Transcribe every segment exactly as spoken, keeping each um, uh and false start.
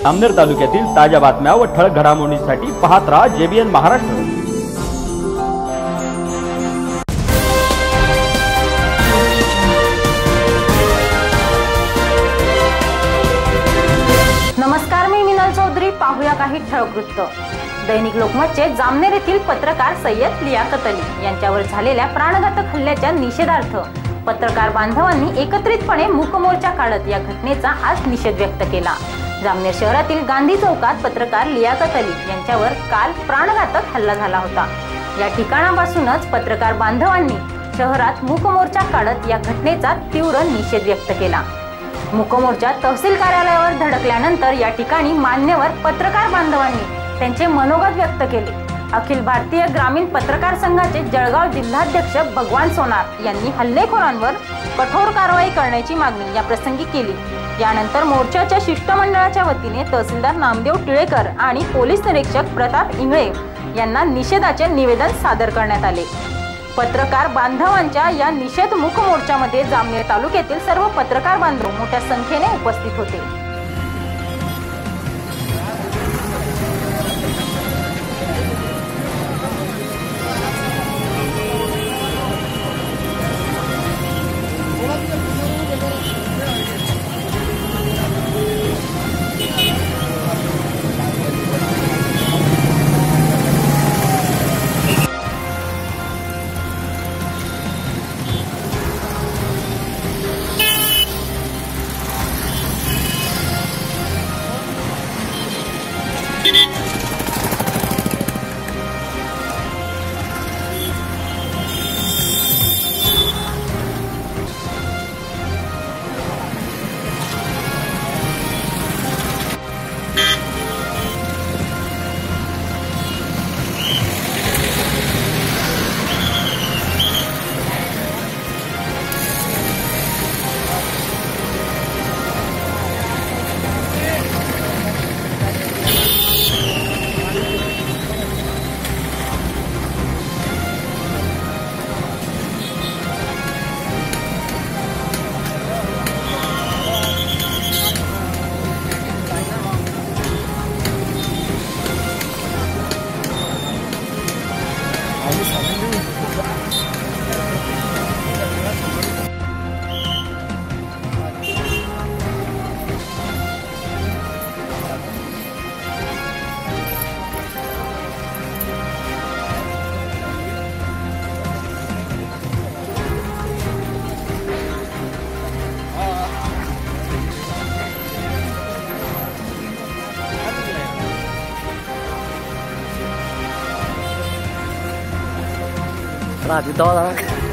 जामनेर तालुक्यातील ताज्या बातम्या व ठळक घडामोडींसाठी पाहत राहा जेबीएन महाराष्ट्र। नमस्कार, मी मिनल चौधरी। पाहूया काही ठळक वृत्त। दैनिक लोकमतचे जामनेर येथील पत्रकार सय्यद लियाकत अली यांच्यावर झालेल्या प्राणघातक हल्ल्याच्या निषेधार्थ पत्रकार बांधवांनी एकत्रितपणे मूकमोर्चा काढत या घटनेचा आज निषेध व्यक्त केला। जामनेर शहरातील गांधी चौकात पत्रकार लियाकत अली यांच्यावर काल प्राणघातक हल्ला झाला होता। या ठिकाणापासूनच पत्रकार बांधवांनी शहरात मूकमोर्चा काढत या घटनेचा तीव्र निषेध व्यक्त केला। मूकमोर्चा तहसील कार्यालयावर धडकल्यानंतर या ठिकाणी मान्यवर पत्रकार बांधवांनी त्यांचे मनोगत व्यक्त केले। अखिल भारतीय ग्रामीण पत्रकार संघाचे जळगाव जिल्हाध्यक्ष भगवान सोनार यांनी हल्लेखोरांवर कठोर कारवाई करण्याची मागणी या प्रसंगी केली। यानंतर मोर्चाच्या शिष्टमंडळाच्या वतीने तहसीलदार नामदेव टिळेकर आणि पोलीस निरीक्षक प्रताप इंगळे यांना निषेधाचे निवेदन सादर करण्यात आले। पत्रकार बांधवांच्या या निषेध मूक मोर्चामध्ये जामनेर तालुक्यातील सर्व पत्रकार बांधव मोठ्या संख्येने उपस्थित होते। Rapi toda.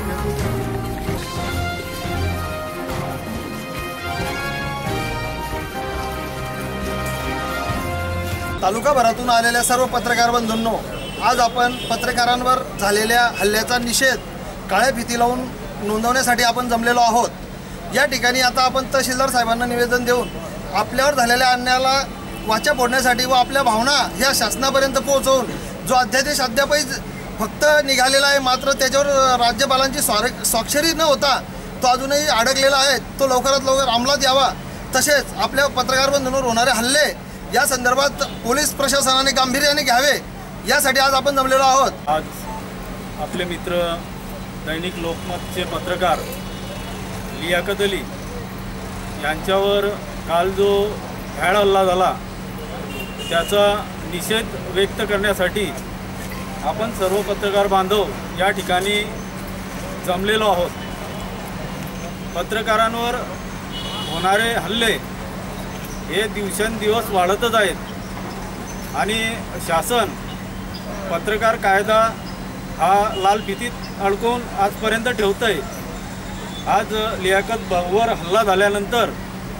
तालुकाभरातून आलेल्या सर्व पत्रकार बंधूंनो, आज आपण पत्रकारांवर झालेल्या हल्ल्याचा निषेध काळ्या फिती लावून नोंदवण्यासाठी आपण जमलेलो आहोत। या ठिकाणी आता आपण तहसीलदार साहेबांना निवेदन देऊन आपल्यावर झालेल्या अन्यायाला वाचा फोडण्यासाठी व आपल्या भावना ह्या शासनापर्यंत पोहोचवून जो अध्यादेश अद्यापही फक्त निघालेला आहे, मात्र त्याच्यावर राज्यपालांची स्वाक्षरी न होता तो अजूनही अडकलेला आहे, तो लवकरात लवकर अंमलात यावा। तसेच आपल्या पत्रकार बंधूंवर होणारे हल्ले या संदर्भात पोलीस प्रशासनाने गांभीर्याने घ्यावे, यासाठी आज आपण जमलेलो आहोत। आज आपले मित्र दैनिक लोकमतचे पत्रकार लियाकत अली यांच्यावर काल जो भ्याड हल्ला झाला त्याचा निषेध व्यक्त करण्यासाठी आपण सर्व पत्रकार बांधव या ठिकाणी जमलेलो आहोत। पत्रकारांवर होणारे हल्ले हे दिवसेंदिवस वाढतच आहेत आणि शासन पत्रकार कायदा हा लाल फितीत अडकवून आजपर्यंत ठेवत आहे। आज लियाकत भाऊवर हल्ला झाल्यानंतर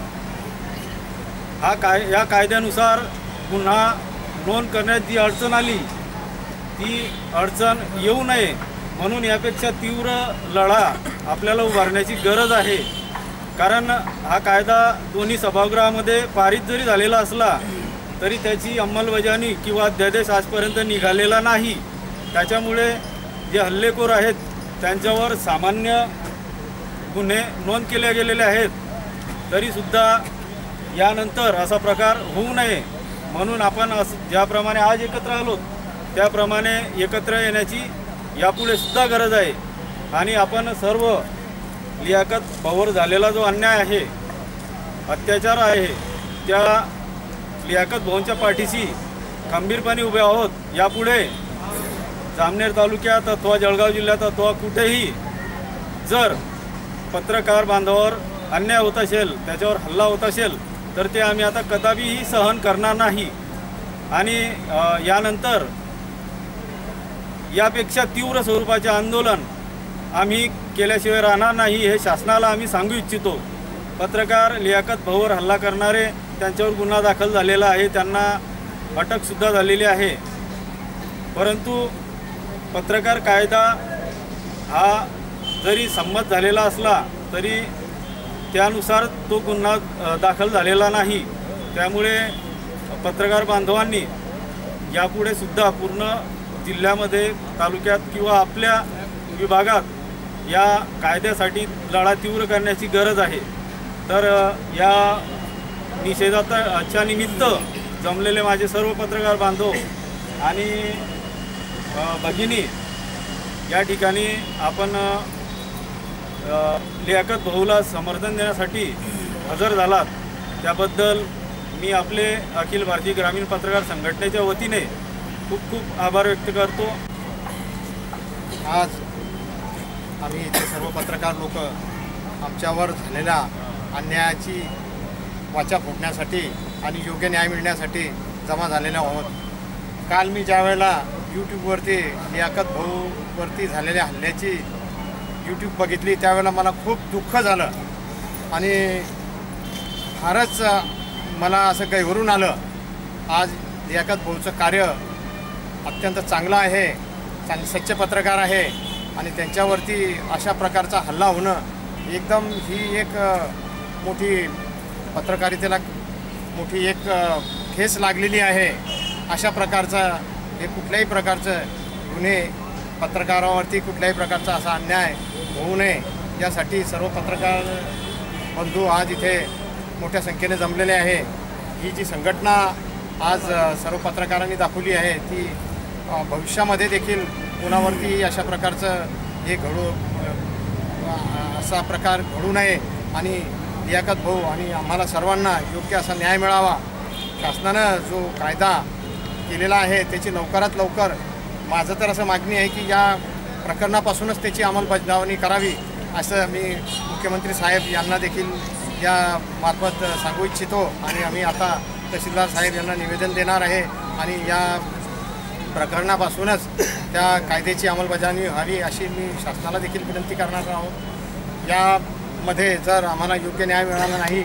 हा काय या कायद्यानुसार गुन्हा नोंद करण्यात जी अडचण आली ती अडचण येऊ नये म्हणून यापेक्षा तीव्र लढा आपल्याला उभारण्याची गरज आहे। कारण हा कायदा दोन्ही सभागृहामध्ये पारित जरी झालेला असला तरी त्याची अंमलबजावणी किंवा अध्यादेश आजपर्यंत निघालेला नाही। त्याच्यामुळे जे हल्लेखोर आहेत त्यांच्यावर सामान्य गुन्हे नोंद केले गेलेले आहेत, तरीसुद्धा यानंतर असा प्रकार होऊ नये म्हणून आपण असं ज्याप्रमाणे आज एकत्र आलो त्याप्रमाणे एकत्र येण्याची यापुढे सुद्धा गरज आहे। आणि आपण सर्व लियाकत भाऊवर झालेला जो अन्याय आहे, अत्याचार आहे, त्या लियाकत भाऊंच्या पाठीशी खंबीरपणे उभे आहोत। यापुढे जामनेर तालुक्यात अथवा जळगाव जिल्ह्यात अथवा कुठेही जर पत्रकार बांधवावर अन्याय होत असेल, त्याच्यावर हल्ला होत असेल तर ते आम्ही आता कदापिही सहन करणार नाही। आणि यानंतर यापेक्षा तीव्र स्वरूपाचे आंदोलन आम्ही केल्याशिवाय राहणार नाही हे शासनाला आम्ही सांगू इच्छितो। पत्रकार लियाकत भाऊवर हल्ला करणारे त्यांच्यावर गुन्हा दाखल झालेला आहे, त्यांना अटकसुद्धा झालेली आहे। परंतु पत्रकार कायदा हा जरी संमत झालेला असला तरी त्यानुसार तो गुन्हा दाखल झालेला नाही। त्यामुळे पत्रकार बांधवांनी यापुढे सुद्धा पूर्ण जिल्ह्यामध्ये, तालुक्यात किंवा आपल्या विभागात या कायद्यासाठी लढा तीव्र करण्याची गरज आहे। तर या निषेधाच्या निमित्त जमलेले माझे सर्व पत्रकार बांधव आणि भगिनी या ठिकाणी आपण लियाकत भाऊला समर्थन देण्यासाठी हजर झालात त्याबद्दल मी आपले अखिल भारतीय ग्रामीण पत्रकार संघटनेच्या वतीने खूप खूप आभार व्यक्त करतो। आज आम्ही इथे सर्व पत्रकार लोक आमच्यावर झालेल्या अन्यायाची वाचा फोडण्यासाठी आणि योग्य न्याय मिळण्यासाठी जमा झालेले आहोत। काल मी ज्या वेळेला यूट्यूबवरती लियाकत भाऊवरती झालेल्या हल्ल्याची यूट्यूब बघितली त्यावेळेला मला खूप दुःख झालं आणि फारच मला असं गहिवरून आलं। आज लियाकत भाऊचं कार्य अत्यंत चांगलं आहे, चांग सच्चे पत्रकार आहे आणि त्यांच्यावरती अशा प्रकारचा हल्ला होणं एकदम ही एक मोठी पत्रकारितेला मोठी एक ठेस लागलेली आहे। अशा प्रकारचा हे कुठल्याही प्रकारचं गुन्हे पत्रकारावरती कुठल्याही प्रकारचा असा अन्याय होऊ नये यासाठी सर्व पत्रकार बंधू आज इथे मोठ्या संख्येने जमलेले आहे। ही जी संघटना आज सर्व पत्रकारांनी दाखवली आहे ती भविष्यामध्ये देखील कोणावरती अशा प्रकारचं हे घडू असा प्रकार घडू नये आणि लियाकत भाऊ आणि आम्हाला सर्वांना योग्य असा न्याय मिळावा। शासनानं जो कायदा केलेला आहे त्याची लवकरात लवकर, माझं तर असं मागणी आहे की या प्रकरणापासूनच त्याची अंमलबजावणी करावी असं मी मुख्यमंत्री साहेब यांना देखील या मार्फत सांगू इच्छितो। आणि आम्ही आता तहसीलदार साहेब यांना निवेदन देणार आहे आणि या प्रकरणापासूनच त्या कायद्याची अंमलबजावणी व्हावी अशी मी शासनाला देखील विनंती करणार आहोत। यामध्ये जर आम्हाला योग्य न्याय मिळाला नाही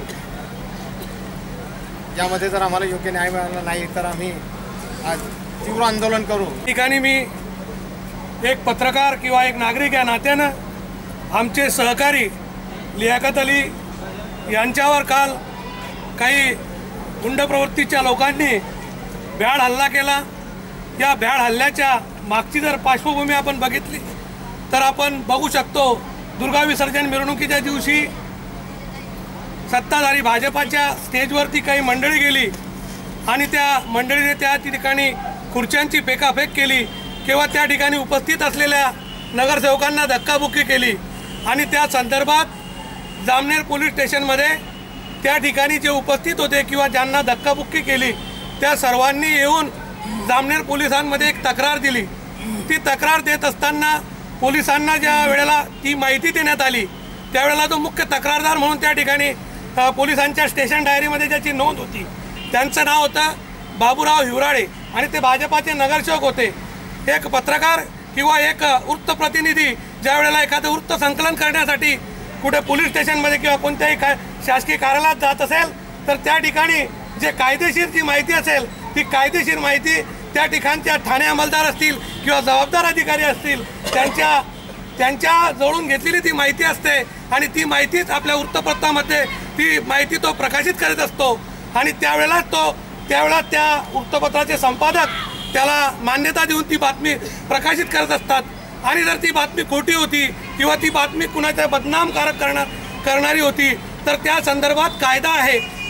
यामध्ये जर आम्हाला योग्य न्याय मिळाला नाही तर आम्ही आज तीव्र आंदोलन करू। ठिकाणी मी एक पत्रकार किंवा एक नागरिक या नात्यानं आमचे सहकारी लियाकत अली यांच्यावर काल काही गुंड प्रवृत्तीच्या लोकांनी भ्याड हल्ला केला। या भ्याड हल्ल्याच्या मागची जर पार्श्वभूमी आपण बघितली तर आपण बघू शकतो, दुर्गा विसर्जन मिरवणुकीच्या दिवशी सत्ताधारी भाजपाच्या स्टेजवरती काही मंडळी गेली आणि त्या मंडळीने त्या ठिकाणी खुर्च्यांची फेकाफेक केली किंवा त्या ठिकाणी उपस्थित असलेल्या नगरसेवकांना धक्काबुक्की केली आणि त्या संदर्भात जामनेर पोलीस स्टेशनमध्ये त्या ठिकाणी जे उपस्थित होते किंवा ज्यांना धक्काबुक्की केली त्या सर्वांनी येऊन जामनेर पोलिसांमध्ये एक तक्रार दिली। ती तक्रार देत असताना पोलिसांना ज्या वेळेला ती माहिती देण्यात आली त्यावेळेला जो मुख्य तक्रारदार म्हणून त्या ठिकाणी पोलिसांच्या स्टेशन डायरीमध्ये ज्याची नोंद होती त्यांचं नाव होतं बाबूराव हिवराळे आणि ते भाजपाचे नगरसेवक होते। एक पत्रकार किंवा एक वृत्तप्रतिनिधी ज्या वेळेला एखादं वृत्त संकलन करण्यासाठी कुठे पोलीस स्टेशनमध्ये किंवा कोणत्याही का शासकीय कार्यालयात जात असेल तर त्या ठिकाणी जे कायदेशीर जी माहिती असेल ती कायदेशीर माहिती त्या ठिकाणच्या ठाणे अंमलदार असतील किंवा जबाबदार अधिकारी असतील त्यांच्या त्यांच्या जवळून घेतलेली ती माहिती असते आणि ती माहितीच आपल्या वृत्तपत्रामध्ये ती माहिती तो प्रकाशित करत असतो आणि त्यावेळेला तो त्यावेळेला त्या वृत्तपत्राचे संपादक त्याला मान्यता देऊन ती बातमी प्रकाशित करत असतात आणि जर ती बातमी खोटी होती किंवा ती बातमी कुणाच्या बदनामकारक करणार करणारी होती तर त्या संदर्भात कायदा आहे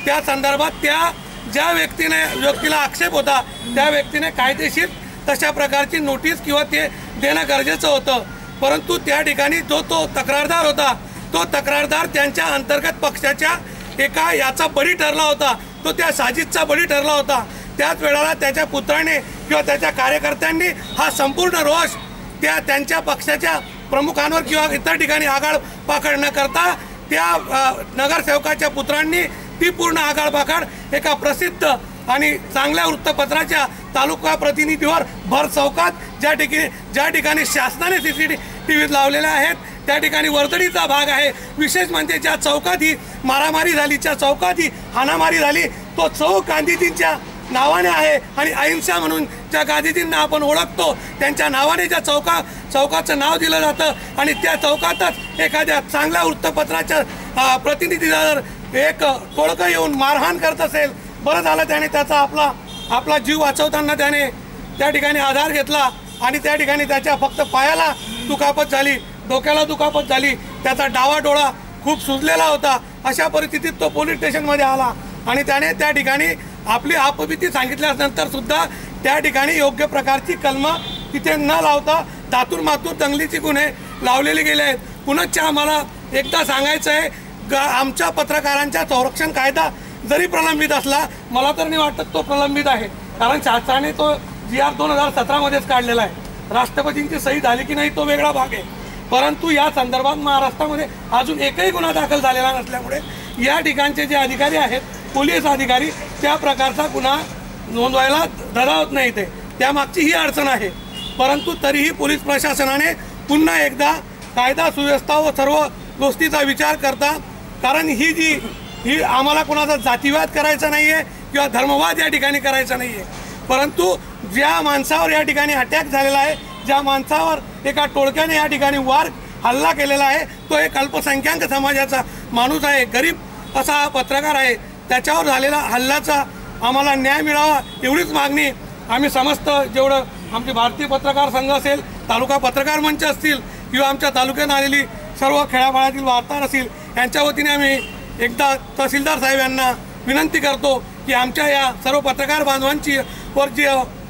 त्या संदर्भात त्या ज्या व्यक्तीने व्यक्तीला आक्षेप होता त्या व्यक्तीने कायदेशीर तशा प्रकारची नोटीस किंवा ते देणं गरजेचं होतं। परंतु त्या ठिकाणी जो तो तक्रारदार होता तो तक्रारदार त्यांच्या अंतर्गत पक्षाच्या एका याचा बळी ठरला होता, तो त्या साजिदचा बळी ठरला होता। त्याच वेळेला त्याच्या पुत्राने किंवा त्याच्या कार्यकर्त्यांनी हा संपूर्ण रोष त्या त्यांच्या पक्षाच्या प्रमुखांवर किंवा इतर ठिकाणी आगाळ पाखड न करता त्या नगरसेवकाच्या पुत्रांनी ती पूर्ण आगाळ पाखड एका प्रसिद्ध आणि चांगल्या वृत्तपत्राच्या तालुका प्रतिनिधीवर भर चौकात ज्या ठिकाणी ज्या ठिकाणी शासनाने सी सी टी व्ही लावलेल्या आहेत त्या ठिकाणी वर्दळीचा भाग आहे। विशेष म्हणजे ज्या चौकात ही मारामारी झाली, ज्या चौकात ही हाणामारी झाली, तो चौक गांधीजींच्या नावाने आहे आणि अहिंसा म्हणून ज्या गांधीजींना आपण ओळखतो त्यांच्या नावाने ज्या चौका चौकाचं नाव दिलं जातं आणि त्या चौकातच एखाद्या चांगल्या वृत्तपत्राच्या प्रतिनिधीला जर एक टोळकं येऊन मारहाण करत असेल, बरं झालं त्याने त्याचा आपला आपला जीव वाचवताना त्याने त्या ठिकाणी आधार घेतला आणि त्या ठिकाणी त्याच्या फक्त पायाला दुखापत झाली, डोक्याला दुखापत झाली, त्याचा डावा डोळा खूप सुजलेला होता। अशा परिस्थितीत तो पोलीस स्टेशनमध्ये आला आणि त्याने त्या ठिकाणी आपली आपबीती सांगितल्यानंतर सुद्धा त्या ठिकाणी योग्य प्रकारची कलमं तिथे न लावता दातूर मातूर दंगलीची गुन्हे लावलेले गेले आहेत। पुनश्च आम्हाला एकदा सांगायचं आहे, आमच्या पत्रकारांच्या संरक्षण कायदा जरी प्रलंबित असला, मला तर नाही वाटत तो प्रलंबित आहे, कारण शासनाने तो जी आर दोन हजार सतरामध्येच काढलेला आहे। राष्ट्रपतींची सही झाली की नाही तो वेगळा भाग आहे, परंतु या संदर्भात महाराष्ट्रामध्ये अजून एकही गुन्हा दाखल झालेला नसल्यामुळे या ठिकाणचे जे अधिकारी आहेत पोलीस अधिकारी त्या प्रकारचा गुन्हा नोंदवायला धरावत नाही, ते त्यामागची ही अडचण आहे। परंतु तरीही पोलीस प्रशासनाने पुन्हा एकदा कायदा सुव्यवस्था व सर्व गोष्टीचा विचार करता, कारण ही जी ही आम्हाला कोणाचा जातीवाद करायचा नाही आहे किंवा धर्मवाद या ठिकाणी करायचा नाही आहे, परंतु ज्या माणसावर या ठिकाणी अटॅक झालेला आहे, ज्या माणसावर एका टोळक्याने या ठिकाणी वार हल्ला केलेला आहे, तो एक अल्पसंख्याक समाजाचा माणूस आहे, गरीब असा हा पत्रकार आहे, त्याच्यावर झालेला हल्ल्याचा आम्हाला न्याय मिळावा एवढीच मागणी आम्ही समस्त जेवढं आमचे भारतीय पत्रकार संघ असेल, तालुका पत्रकार मंच असतील किंवा आमच्या तालुक्यात आलेली सर्व खेड्यापाड्यातील वार्ताहर असतील यांच्या वतीने आम्ही एकदा तहसीलदार साहेब यांना विनंती करतो की आमच्या या सर्व पत्रकार बांधवांची वर जी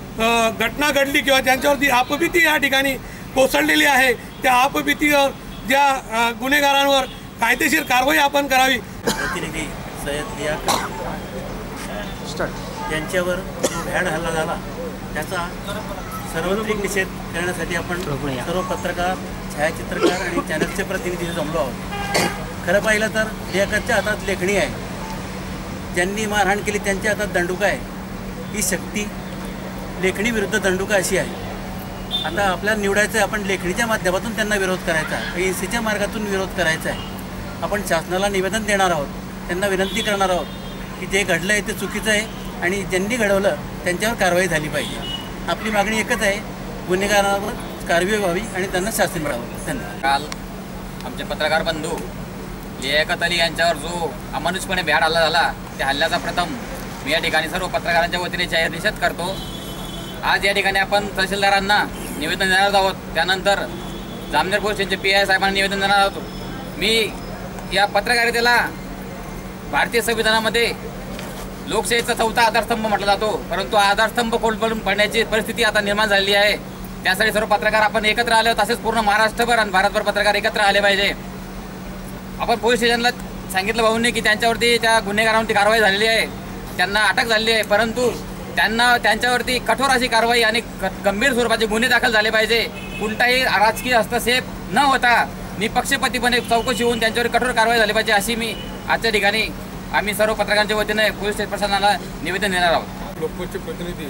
घटना घडली किंवा ज्यांच्यावरती आपबीती या ठिकाणी कोसळलेली आहे त्या आपबीतीवर ज्या गुन्हेगारांवर कायदेशीर कारवाई आपण करावी। प्रतिनिधी सय्यद लियाकत यांच्यावर जो भ्याड हल्ला झाला त्याचा सर्वत्रिक निषेध करण्यासाठी आपण सर्व पत्रकार, छायाचित्रकार आणि चॅनलचे प्रतिनिधी जमलो आहोत। खरं पाहिलं तर लियाकतच्या हातात लेखणी आहे, ज्यांनी मारहाण केली त्यांच्या हातात दंडुका आहे। ही शक्ती लेखणी विरुद्ध दंडुका अशी आहे। आता आपल्याला निवडायचं आहे, आपण लेखणीच्या माध्यमातून त्यांना विरोध करायचा आहे, अहिंसेच्या मार्गातून विरोध करायचा आहे। आपण शासनाला निवेदन देणार आहोत, त्यांना विनंती करणार आहोत की जे घडलं आहे ते चुकीचं आहे आणि ज्यांनी घडवलं त्यांच्यावर कारवाई झाली पाहिजे। आपली मागणी एकच आहे, गुन्हेगारांवर कारवाई व्हावी आणि त्यांना शासन मिळावं। धन्यवाद। काल आमचे पत्रकार बंधू लियाकत अली यांच्यावर जो अमानुषपणे भ्याड हल्ला झाला त्या हल्ल्याचा प्रथम मी या ठिकाणी सर्व पत्रकारांच्या वतीने जाहीर निषेध करतो। आज या ठिकाणी आपण तहसीलदारांना निवेदन देणार आहोत, त्यानंतर जामनेर पोलीस स्टेशनचे पी आय साहेबांना निवेदन देणार आहोत। मी या पत्रकारितेला भारतीय संविधानामध्ये लोकशाहीचा चौथा आधारस्तंभ म्हटला जातो, परंतु आधारस्तंभ कोलमडून पडण्याची परिस्थिती आता निर्माण झाली आहे। त्यासाठी सर्व पत्रकार आपण एकत्र आले, तसेच पूर्ण महाराष्ट्रभर आणि भारतभर पत्रकार एकत्र आले पाहिजे। आपण पोलीस स्टेशनला सांगितलं भाऊंनी की त्यांच्यावरती त्या गुन्हेगारांवरती कारवाई झालेली आहे, त्यांना अटक झालेली आहे, परंतु त्यांना त्यांच्यावरती कठोर अशी कारवाई आणि गंभीर स्वरूपाचे गुन्हे दाखल झाले पाहिजे। कोणताही राजकीय हस्तक्षेप न होता निपक्षपातीपणे चौकशी होऊन त्यांच्यावर कठोर कारवाई झाली पाहिजे, अशी मी आजच्या ठिकाणी आम्ही सर्व पत्रकारांच्या वतीने पोलीस प्रशासनाला निवेदन देणार आहोत। लोकमतचे प्रतिनिधी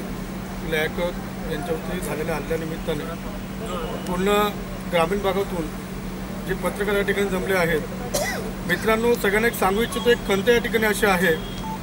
लियाकत यांच्यावरती झालेल्या हल्ल्यानिमित्ताने पूर्ण ग्रामीण भागातून जे पत्रकार या ठिकाणी जमले आहेत, मित्रांनो सगळ्यांना एक सांगू इच्छितो, एक खंत या ठिकाणी अशी आहे,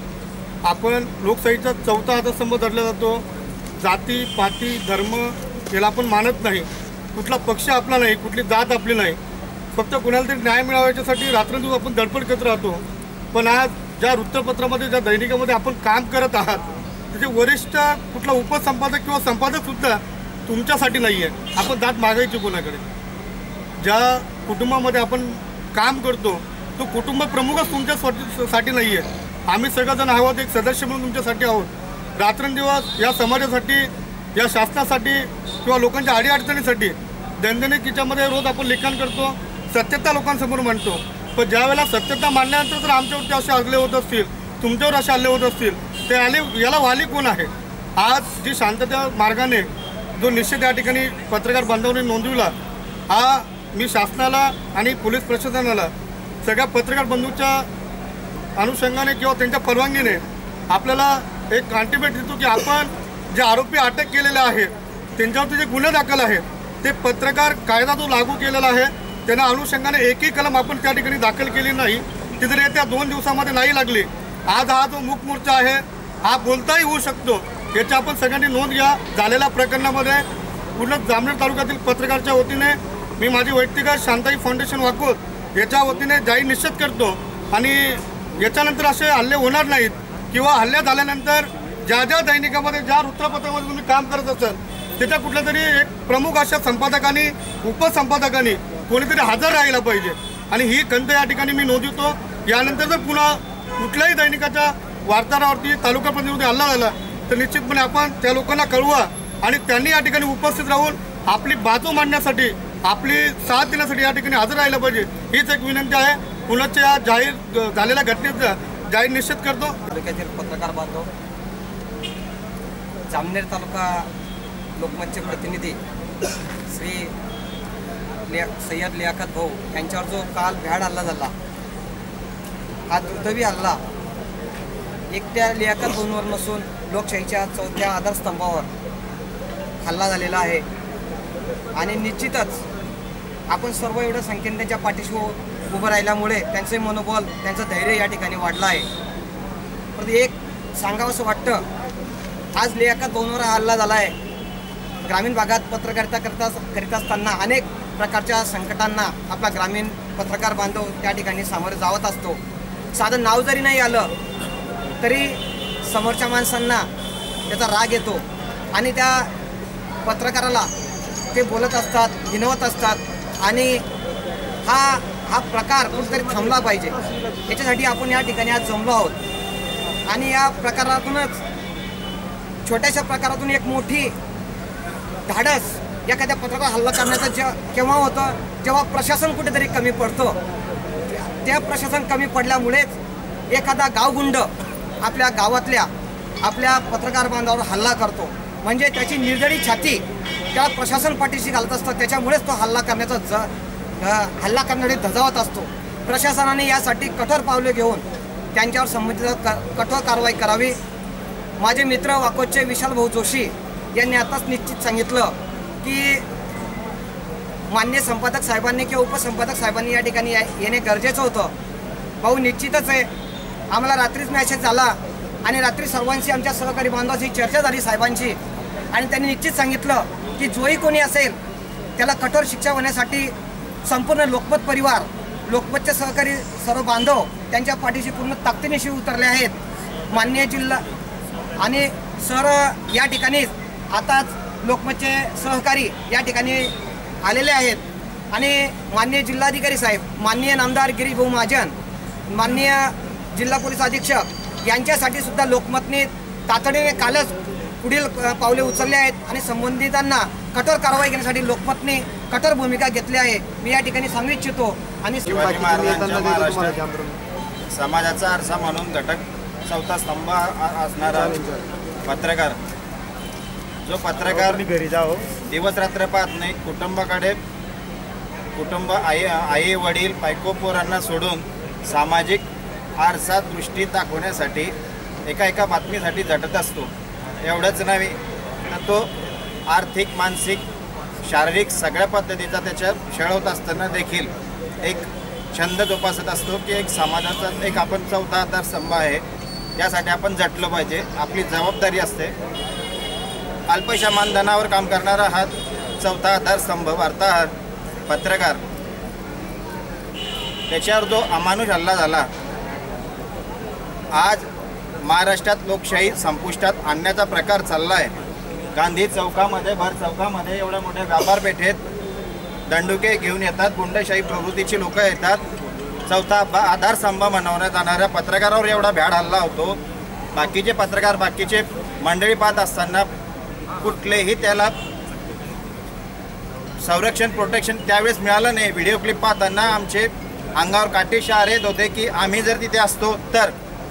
आपण लोकशाहीचा चौथा आधारस्तंभ धरला जातो। जाती पाती धर्म याला आपण मानत नाही, कुठला पक्ष आपला नाही, कुठली जात आपली नाही, फक्त कुणाला तरी न्याय मिळावा याच्यासाठी रात्रंदिवस आपण धडपड करत राहतो। पण आज ज्या वृत्तपत्रामध्ये ज्या दैनिकामध्ये आपण काम करत आहात त्याचे वरिष्ठ कुठला उपसंपादक किंवा संपादकसुद्धा तुमच्यासाठी नाही आहे, आपण दाद मागायची कोणाकडे। ज्या कुटुंबामध्ये आपण काम करतो तो कुटुंब प्रमुखच तुमच्यासाठी नाही आहे, आम्ही सगळेजण आहोत, एक सदस्य म्हणून तुमच्यासाठी आहोत। रात्रंदिवस या समाजासाठी, या शासनासाठी किंवा लोकांच्या अडीअडचणीसाठी दैनंदिन किच्यामध्ये रोज आपण लिखाण करतो, सत्यता लोकांसमोर मांडतो। पण ज्या वेळेला सत्यता मांडल्यानंतर जर आमच्यावरती असे हल्ले होत असतील, तुमच्यावर असे हल्ले होत असतील, ते आले याला वाली कोण आहे? आज जी शांतता मार्गाने जो निषेध या ठिकाणी पत्रकार बांधवांनी नोंदविला, हा मी शासनाला आणि पोलीस प्रशासनाला सगळ्या पत्रकार बंधूंच्या अनुषंगाने किंवा त्यांच्या परवानगीने आपल्याला एक अल्टिमेट देतो की आपण जे आरोपी अटक केलेले आहे त्यांच्यावरती जे गुन्हे दाखल आहे ते पत्रकार कायदा जो लागू केलेला आहे त्यांना अनुषंगाने एकही कलम आपण त्या ठिकाणी दाखल केली नाही। ती जर येत्या दोन दिवसामध्ये नाही लागली, आज हा जो मूक मोर्चा आहे हा बोलताही होऊ शकतो, याची आपण सगळ्यांनी नोंद घ्या। झालेल्या प्रकरणामध्ये पूर्ण जामनेर तालुक्यातील पत्रकारच्या वतीने मी माझी वैयक्तिक शांताई फाउंडेशन वाकोद याच्या वतीने जाहीर निषेध करतो आणि याच्यानंतर असे हल्ले होणार नाहीत किंवा हल्ले झाल्यानंतर ज्या ज्या दैनिकामध्ये ज्या वृत्तपत्रामध्ये तुम्ही काम करत असाल त्याच्या कुठल्या तरी एक प्रमुख अशा संपादकांनी, उपसंपादकांनी कोणीतरी हजर राहायला पाहिजे आणि ही खंत या ठिकाणी मी नोंदवतो। यानंतर जर पुन्हा कुठल्याही दैनिकाच्या वार्ताहरावरती, तालुका प्रतिनिधी हल्ला झाला तर निश्चितपणे आपण त्या लोकांना कळवा आणि त्यांनी या ठिकाणी उपस्थित राहून आपली बाजू मांडण्यासाठी, आपली साथ देण्यासाठी या ठिकाणी हजर राहायला पाहिजे, हीच एक विनंती आहे। पुण्याच्या या जाहीर झालेल्या घटनेचा जाहीर निषेध करतो। तालुक्यातील पत्रकार बांधव, जामनेर तालुका लोकमतचे प्रतिनिधी श्री लिया सय्यद लियाकत भाऊ यांच्यावर जो काल भ्याड हल्ला झाला, हा दुर्दैवी हल्ला एकट्या लियाकत भाऊंवर नसून लोकशाहीच्या चौथ्या आधारस्तंभावर हल्ला झालेला आहे आणि निश्चितच आपण सर्व एवढ्या संख्येने त्यांच्या पाठीशी उभं राहिल्यामुळे त्यांचे मनोबल, त्यांचं धैर्य या ठिकाणी वाढलं आहे। पण एक सांगावंसं वाटतं, आज लियाकत भाऊंवर हल्ला झाला आहे। ग्रामीण भागात पत्रकारिता करता करीत असताना अनेक प्रकारच्या संकटांना आपला ग्रामीण पत्रकार बांधव त्या ठिकाणी सामोरे जावत असतो। साधं नाव जरी नाही आलं तरी समोरच्या माणसांना त्याचा राग येतो आणि त्या पत्रकाराला ते बोलत असतात, हिनवत असतात आणि हा हा प्रकार कुठेतरी थांबला पाहिजे, याच्यासाठी आपण या ठिकाणी आज जमलो आहोत। आणि या प्रकारातूनच, छोट्याशा प्रकारातून एक मोठी धाडस एखाद्या पत्रकार हल्ला करण्याचं जे केव्हा होतं, जेव्हा प्रशासन कुठेतरी कमी पडतं। त्या प्रशासन कमी पडल्यामुळेच एखादा गावगुंड आपल्या गावातल्या आपल्या पत्रकार बांधवावर हल्ला करतो, म्हणजे त्याची निर्दयी छाती त्या प्रशासन पाठीशी घालत असतं, त्याच्यामुळेच तो हल्ला करण्याचा ज हल्ला करणारे धजावत असतो। प्रशासनाने यासाठी कठोर पावले घेऊन त्यांच्यावर संबंधित कठोर कारवाई करावी। माझे मित्र वाकोदचे विशाल भाऊ जोशी यांनी आताच निश्चित सांगितलं की मान्य संपादक साहेबांनी किंवा उपसंपादक साहेबांनी या ठिकाणी येणे गरजेचं होतं। भाऊ निश्चितच आहे, आम्हाला रात्रीच मॅसेज झाला आणि रात्री सर्वांशी, आमच्या सहकारी बांधवांशी चर्चा झाली साहेबांची आणि त्यांनी निश्चित सांगितलं की जोही कोणी असेल त्याला कठोर शिक्षा होण्यासाठी संपूर्ण लोकमत परिवार, लोकमतचे सहकारी सर्व बांधव त्यांच्या पाठीशी पूर्ण ताकदीनिशी उतरले आहेत। माननीय जिल्हा आणि सर या ठिकाणी आताच लोकमतचे सहकारी या ठिकाणी आलेले आहेत आणि माननीय जिल्हाधिकारी साहेब, माननीय नामदार गिरीश भाऊ महाजन, माननीय जिल्हा पोलीस अधीक्षक यांच्यासाठी सुद्धा लोकमतने तातडीने कालच पुढील पावले उचलले आहेत आणि संबंधितांना कठोर कारवाई करण्यासाठी लोकमतने कठोर भूमिका घेतली आहे, मी या ठिकाणी सांगू इच्छितो। आणि समाजाचा आरसा म्हणून घटक चौथा स्तंभ असणारा पत्रकार, जो पत्रकार घरी जाओ दिवस रात्र पाहत नाही, कुटुंबाकडे कुटुंब, आई आई वडील बायको पोरांना सोडून सामाजिक आरसा दृष्टी दाखवण्यासाठी एका एका बातमीसाठी झटत असतो। एवढंच नव्हे तर तो आर्थिक, मानसिक, शारीरिक सगळ्या पद्धतीचा त्याच्या छळ होत असताना देखील एक छंद जोपासत असतो की एक समाजाचा एक आपण चौथा आधारस्तंभ आहे, त्यासाठी आपण झटलं पाहिजे, आपली जबाबदारी असते। अल्पशा मानधनावर काम करणारा हा चौथा आधारस्तंभ वार्ताहर, पत्रकार, त्याच्यावर जो अमानुष हल्ला झाला, आज महाराष्ट्रात लोकशाही संपुष्टात आणण्याचा प्रकार चालला आहे। गांधी चौकामध्ये, भर चौकामध्ये, एवढ्या मोठ्या व्यापारपेठेत दंडुके घेऊन येतात, गुंडशाही प्रवृत्तीची लोक येतात, चौथा ब आधारस्तंभ म्हणवण्यात जाणाऱ्या पत्रकारावर एवढा भ्याड हल्ला होतो. बाकीचे पत्रकार बाकीचे मंडळी पाहत असताना कुठलेही त्याला संरक्षण प्रोटेक्शन त्यावेळेस मिळालं नाही. व्हिडिओ क्लिप पाहताना आमचे अंगावर काटे शार येत होते की आम्ही जर तिथे असतो तर.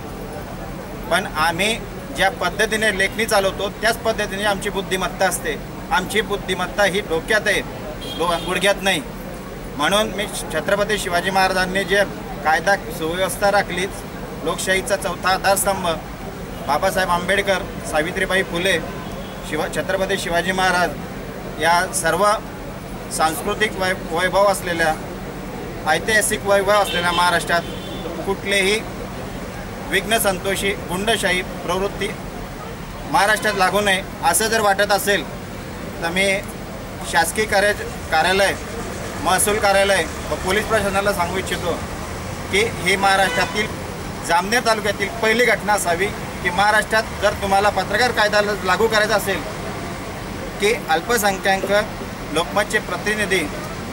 पण आम्ही ज्या पद्धतीने लेखणी चालवतो त्याच पद्धतीने आमची बुद्धिमत्ता असते. आमची बुद्धिमत्ता ही डोक्यात आहे, गुडघ्यात नाही. म्हणून मी छत्रपती शिवाजी महाराजांनी जे कायदा सुव्यवस्था राखलीच, लोकशाहीचा चौथा आधारस्तंभ बाबासाहेब आंबेडकर, सावित्रीबाई फुले, शिवा छत्रपती शिवाजी महाराज या सर्व सांस्कृतिक वै वैभव असलेल्या ऐतिहासिक वैभव असलेल्या महाराष्ट्रात कुठलेही विघ्न संतोषी गुंडशाही प्रवृत्ती महाराष्ट्रात लागू नये असं जर वाटत असेल तर मी शासकीय कार्य कार्यालय, महसूल कार्यालय व पोलीस प्रशासनाला सांगू इच्छितो की ही महाराष्ट्रातील जामनेर तालुक्यातील पहिली घटना असावी की महाराष्ट्रात जर तुम्हाला पत्रकार कायदा लागू करायचा असेल की अल्पसंख्याक लोकमतचे प्रतिनिधी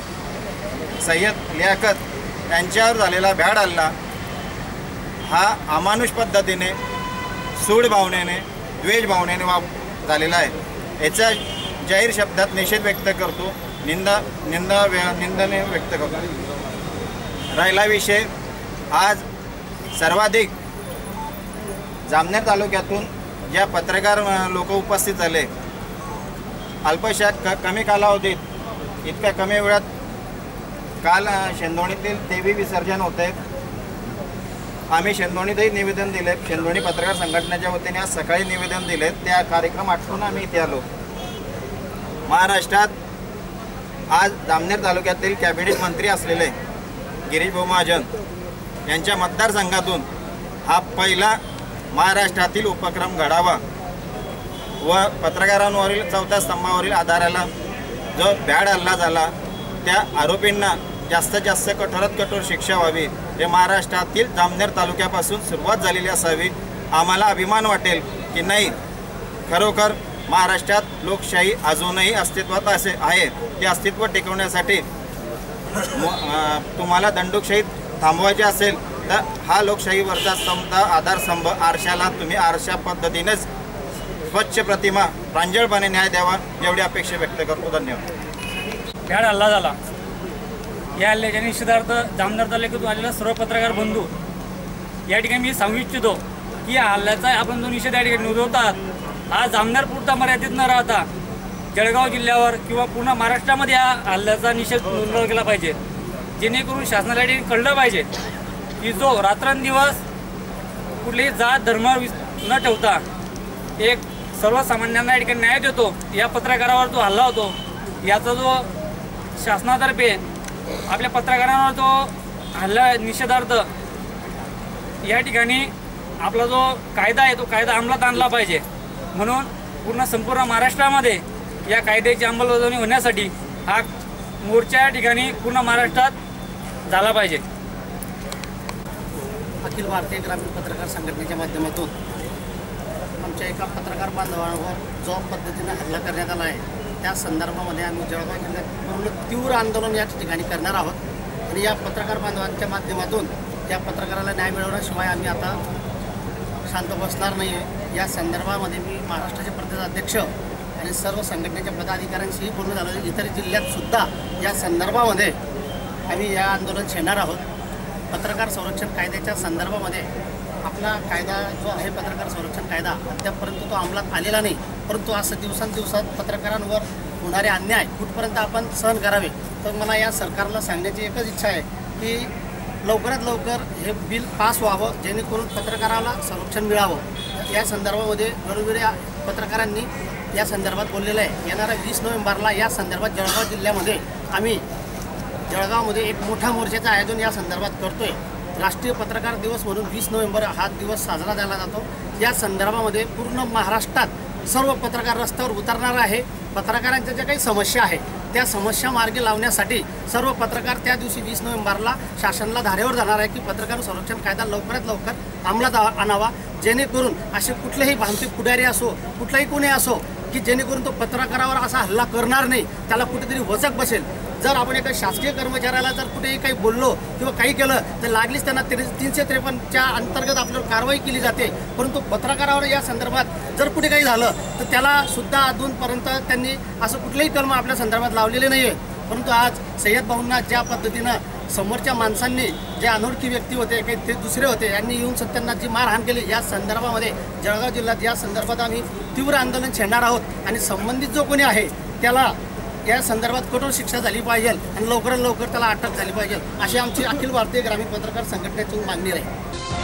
सय्यद लियाकत यांच्यावर झालेला भ्याड हल्ला हा अमानुष पद्धतीने, सूड भावनेने, द्वेष भावनेने वा झालेला आहे. याचा जाहीर शब्दात निषेध व्यक्त करतो, निंदा निंदा निंदने व्यक्त करतो. राहिला विषय, आज सर्वाधिक जामनेर तालुक्यातून ज्या पत्रकार लोक उपस्थित झाले, अल्पशा क कमी कालावधीत इतक्या कमी वेळात काल शेंदोणीतील देवी विसर्जन होते. आम्ही शेंदोणीतही निवेदन दिले, शेंदोणी पत्रकार संघटनेच्या वतीने आज सकाळी निवेदन दिले. त्या कार्यक्रम आठवून आम्ही इथे आलो. महाराष्ट्रात आज जामनेर तालुक्यातील कॅबिनेट मंत्री असलेले गिरीश भाऊ महाजन यांच्या मतदारसंघातून हा पहिला महाराष्ट्रातील उपक्रम घडावा व पत्रकारांवरील चौथ्या स्तंभावरील आधाराला जो भ्याड हल्ला झाला त्या आरोपींना जास्तीत जास्त कठोरात कठोर शिक्षा व्हावी, हे महाराष्ट्रातील जामनेर तालुक्यापासून सुरुवात झालेली असावी. आम्हाला अभिमान वाटेल की नाही, खरोखर महाराष्ट्रात लोकशाही अजूनही अस्तित्वात असे आहे. ते अस्तित्व टिकवण्यासाठी तुम्हाला दंडुकशाही थांबवायची असेल तर हा लोकशाहीवरचा स्तंभ आधारस्तंभ आरशाला तुम्ही आरशा पद्धतीनेच स्वच्छ प्रतिमा प्रांजळपणे न्याय द्यावा एवढी अपेक्षा व्यक्त करतो. धन्यवाद. भ्याड हल्ला झाला. या हल्ल्याच्या निषेधार्थ जामनेर तालुक्यातून आलेला सर्व पत्रकार बंधू या ठिकाणी मी सांगू इच्छितो की या हल्ल्याचा आपण जो निषेध या ठिकाणी नोंदवतात, हा जामनेर पुरता मर्यादित न राहता जळगाव जिल्ह्यावर किंवा पूर्ण महाराष्ट्रामध्ये हा हल्ल्याचा निषेध नोंदवला गेला पाहिजे, जेणेकरून शासनाला कळलं पाहिजे की जो रात्रंदिवस कुठलीही जात धर्म न ठेवता एक सर्वसामान्यांना या ठिकाणी न्याय देतो, या पत्रकारावर जो हल्ला होतो याचा जो शासनातर्फे आपल्या पत्रकारांवर जो हल्ला निषेधार्थ या ठिकाणी आपला जो कायदा आहे तो कायदा अंमलात आणला पाहिजे. म्हणून पूर्ण संपूर्ण महाराष्ट्रामध्ये या कायद्याची अंमलबजावणी होण्यासाठी हा मोर्चा या ठिकाणी पूर्ण महाराष्ट्रात झाला पाहिजे. अखिल भारतीय ग्रामीण पत्रकार संघटनेच्या माध्यमातून आमच्या एका पत्रकार बांधवांवर जो पद्धतीने हल्ला करण्यात आला आहे त्या संदर्भामध्ये आम्ही जळगाव जिल्ह्यात पूर्ण तीव्र आंदोलन या ठिकाणी करणार आहोत. आणि या पत्रकार बांधवांच्या माध्यमातून या पत्रकाराला न्याय मिळवण्याशिवाय आम्ही आता शांत बसणार नाही आहे. या संदर्भामध्ये मी महाराष्ट्राचे प्रदेश अध्यक्ष आणि सर्व संघटनेच्या पदाधिकाऱ्यांशीही बोलणं झालं. इतर जिल्ह्यातसुद्धा या संदर्भामध्ये आम्ही या आंदोलन छेडणार आहोत. पत्रकार संरक्षण कायद्याच्या संदर्भामध्ये आपला कायदा जो आहे पत्रकार संरक्षण कायदा अद्यापपर्यंत तो अंमलात आलेला नाही, परंतु असं दिवसांदिवसात पत्रकारांवर होणारे अन्याय कुठपर्यंत आपण सहन करावे. तर मला या सरकारला सांगण्याची एकच इच्छा आहे की लवकरात लवकर हे बिल पास व्हावं, जेणेकरून पत्रकाराला संरक्षण मिळावं. या संदर्भामध्ये वेळोवेळी पत्रकारांनी या संदर्भात बोललेलं आहे. येणाऱ्या वीस नोव्हेंबरला या संदर्भात जळगाव जिल्ह्यामध्ये आम्ही जळगावमध्ये एक मोठा मोर्चाचं आयोजन या संदर्भात करतो आहे. राष्ट्रीय पत्रकार दिवस म्हणून वीस नोव्हेंबर हा दिवस साजरा केला जातो. या संदर्भामध्ये पूर्ण महाराष्ट्रात सर्व पत्रकार रस्त्यावर उतरणार आहे. पत्रकारांच्या ज्या काही समस्या आहे त्या समस्या मार्गी लावण्यासाठी सर्व पत्रकार त्या दिवशी वीस नोव्हेंबरला शासनाला धारेवर जाणार आहे की पत्रकार संरक्षण कायदा लवकरात लवकर अंमलात आणावा, जेणेकरून असे कुठलेही भामटिक पुढारी असो, कुठलाही कोणी असो की जेणेकरून तो पत्रकारावर असा हल्ला करणार नाही, त्याला कुठेतरी वचक बसेल. जर आपण एका शासकीय कर्मचाऱ्याला जर कुठेही काही बोललो किंवा काही केलं तर लागलीच त्यांना तीनशे त्रेपन्नच्या अंतर्गत आपल्यावर कारवाई केली जाते. परंतु पत्रकारावर या संदर्भात जर कुठे काही झालं तर त्याला सुद्धा अजूनपर्यंत त्यांनी असं कुठलेही कलम आपल्या संदर्भात लावलेले नाही आहे. परंतु आज सय्यद भाऊंना ज्या पद्धतीनं समोरच्या माणसांनी जे अनोळखी व्यक्ती होते काही ते दुसरे होते यांनी येऊन सत्यांना जी मारहाण केली या संदर्भामध्ये जळगाव जिल्ह्यात या संदर्भात आम्ही तीव्र आंदोलन छेडणार आहोत आणि संबंधित जो कोणी आहे त्याला या संदर्भात कठोर शिक्षा झाली पाहिजे आणि लवकरात लवकर त्याला अटक झाली पाहिजे अशी आमची अखिल भारतीय ग्रामीण पत्रकार संघटनेची मागणी आहे.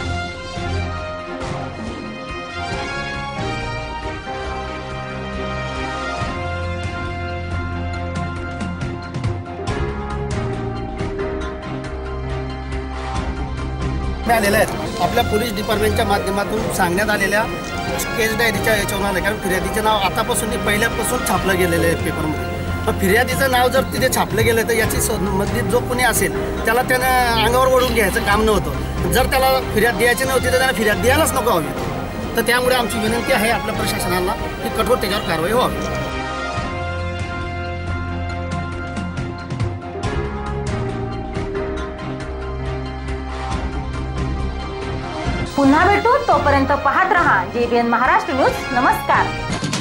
आलेल्या आहेत आपल्या पोलीस डिपार्टमेंटच्या माध्यमातून सांगण्यात आलेल्या केस डायरीच्या याच्यावर आलं कारण फिर्यादीचं नाव आतापासून ते पहिल्यापासून छापलं गेलेलं आहे पेपरमध्ये. मग फिर्यादीचं नाव जर तिथे छापलं गेलं तर याची संबंधित जो कोणी असेल त्याला त्यानं अंगावर ओढून घ्यायचं काम नव्हतं. जर त्याला फिर्याद द्यायची नव्हती तर त्याला फिर्याद द्यायलाच नको हवी. तर त्यामुळे आमची विनंती आहे आपल्या प्रशासनाला की कठोर त्याच्यावर कारवाई व्हावी. पुन्हा भेटू तोपर्यंत पाहत रहा जेबीएन महाराष्ट्र न्यूज. नमस्कार.